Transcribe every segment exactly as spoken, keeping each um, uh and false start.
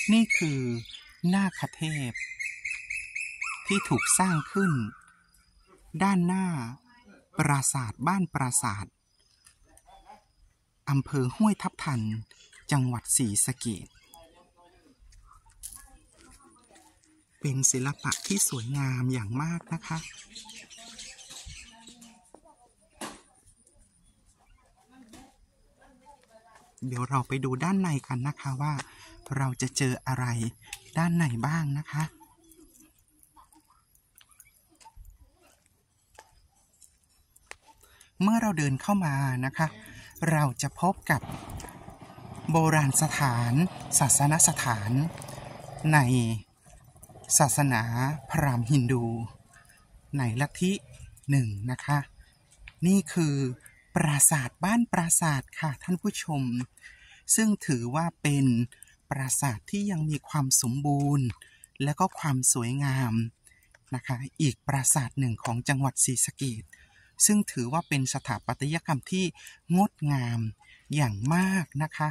นี่คือนาคเทพที่ถูกสร้างขึ้นด้านหน้าปราสาทบ้านปราสาทอำเภอห้วยทับทันจังหวัดศรีสะเกษเป็นศิลปะที่สวยงามอย่างมากนะคะเดี๋ยวเราไปดูด้านในกันนะคะว่าเราจะเจออะไรด้านในบ้างนะคะเมื่อเราเดินเข้ามานะคะเราจะพบกับโบราณสถานศาสนสถานในศาสนาพราหมณ์ฮินดูในลัทธิหนึ่งนะคะนี่คือปราสาทบ้านปราสาทค่ะท่านผู้ชมซึ่งถือว่าเป็นปราสาทที่ยังมีความสมบูรณ์และก็ความสวยงามนะคะอีกปราสาทหนึ่งของจังหวัดศรีสะเกษซึ่งถือว่าเป็นสถาปัตยกรรมที่งดงามอย่างมากนะคะ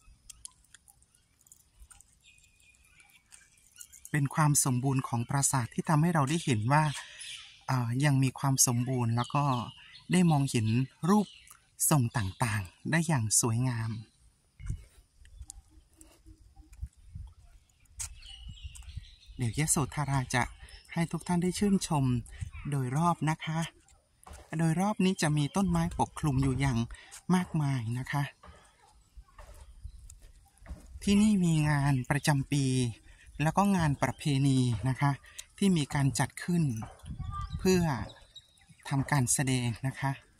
เป็นความสมบูรณ์ของปราสาทที่ทำให้เราได้เห็นว่ายังมีความสมบูรณ์แล้วก็ได้มองเห็นรูปทรงต่างๆได้อย่างสวยงามเดี๋ยวยโสธราจะให้ทุกท่านได้ชื่นชมโดยรอบนะคะโดยรอบนี้จะมีต้นไม้ปกคลุมอยู่อย่างมากมายนะคะที่นี่มีงานประจำปีแล้วก็งานประเพณีนะคะที่มีการจัดขึ้นเพื่อทำการแสดงนะคะ